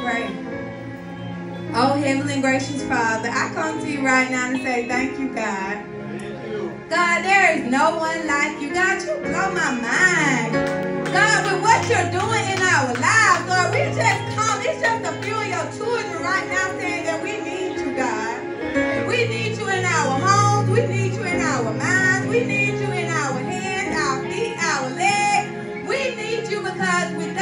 pray. Oh, Heavenly Gracious Father, I come to you right now to say thank you, God. God, there is no one like you. God, you blow my mind. God, with what you're doing in our lives, Lord, we just come. It's just a few of your children right now saying that we need you, God. We need you in our homes. We need you in our minds. We need you in our hands, our feet, our legs. We need you because with